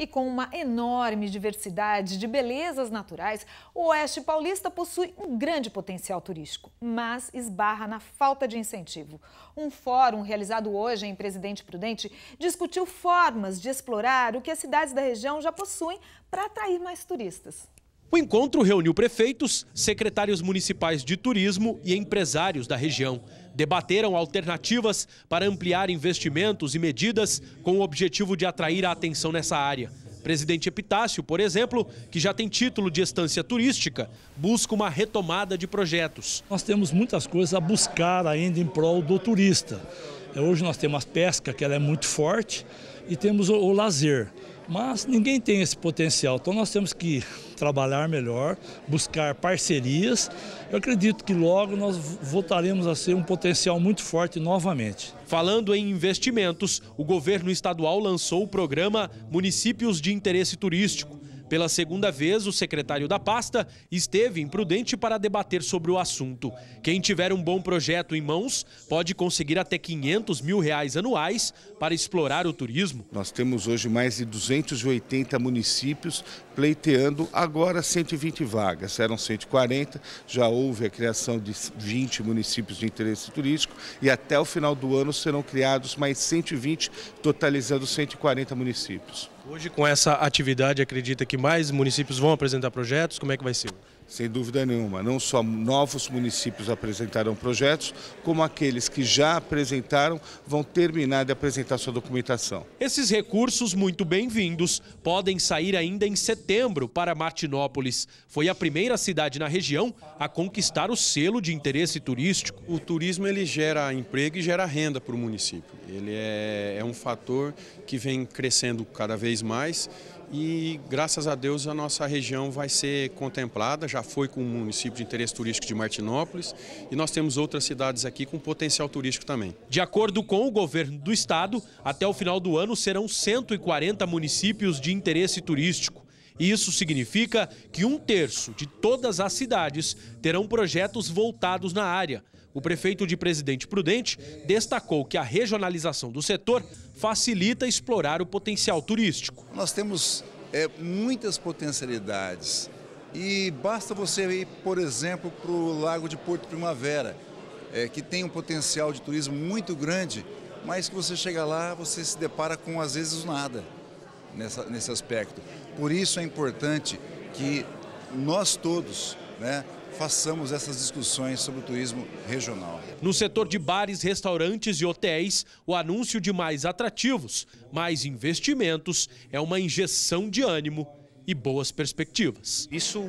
E com uma enorme diversidade de belezas naturais, o Oeste Paulista possui um grande potencial turístico, mas esbarra na falta de incentivo. Um fórum realizado hoje em Presidente Prudente discutiu formas de explorar o que as cidades da região já possuem para atrair mais turistas. O encontro reuniu prefeitos, secretários municipais de turismo e empresários da região. Debateram alternativas para ampliar investimentos e medidas com o objetivo de atrair a atenção nessa área. Presidente Epitácio, por exemplo, que já tem título de estância turística, busca uma retomada de projetos. Nós temos muitas coisas a buscar ainda em prol do turista. Hoje nós temos a pesca, que ela é muito forte, e temos o lazer. Mas ninguém tem esse potencial, então nós temos que trabalhar melhor, buscar parcerias. Eu acredito que logo nós voltaremos a ser um potencial muito forte novamente. Falando em investimentos, o governo estadual lançou o programa Municípios de Interesse Turístico. Pela segunda vez, o secretário da pasta esteve em Prudente para debater sobre o assunto. Quem tiver um bom projeto em mãos pode conseguir até R$500 mil anuais para explorar o turismo. Nós temos hoje mais de 280 municípios pleiteando agora 120 vagas. Eram 140, já houve a criação de 20 municípios de interesse turístico e até o final do ano serão criados mais 120, totalizando 140 municípios. Hoje, com essa atividade, acredita que mais municípios vão apresentar projetos? Como é que vai ser? Sem dúvida nenhuma, não só novos municípios apresentarão projetos, como aqueles que já apresentaram vão terminar de apresentar sua documentação. Esses recursos, muito bem-vindos, podem sair ainda em setembro para Martinópolis. Foi a primeira cidade na região a conquistar o selo de interesse turístico. O turismo ele gera emprego e gera renda para o município. Ele é um fator que vem crescendo cada vez mais. E, graças a Deus, a nossa região vai ser contemplada, já foi com o município de interesse turístico de Martinópolis e nós temos outras cidades aqui com potencial turístico também. De acordo com o governo do estado, até o final do ano serão 140 municípios de interesse turístico. Isso significa que 1/3 de todas as cidades terão projetos voltados na área. O prefeito de Presidente Prudente destacou que a regionalização do setor facilita explorar o potencial turístico. Nós temos muitas potencialidades e basta você ir, por exemplo, para o Lago de Porto Primavera, que tem um potencial de turismo muito grande, mas que você chega lá, você se depara com, às vezes, nada nesse aspecto. Por isso é importante que nós todos, façamos essas discussões sobre o turismo regional. No setor de bares, restaurantes e hotéis, o anúncio de mais atrativos, mais investimentos, é uma injeção de ânimo e boas perspectivas. Isso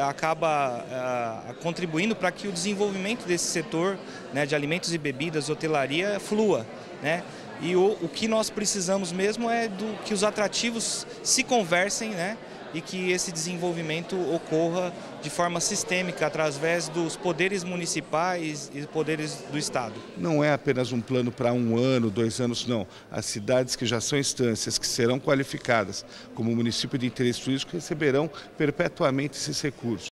acaba contribuindo para que o desenvolvimento desse setor, de alimentos e bebidas, hotelaria, flua, E o que nós precisamos mesmo é que os atrativos se conversem, e que esse desenvolvimento ocorra de forma sistêmica através dos poderes municipais e poderes do Estado. Não é apenas um plano para 1 ano, 2 anos, não. As cidades que já são instâncias, que serão qualificadas como município de interesse turístico, receberão perpetuamente esses recursos.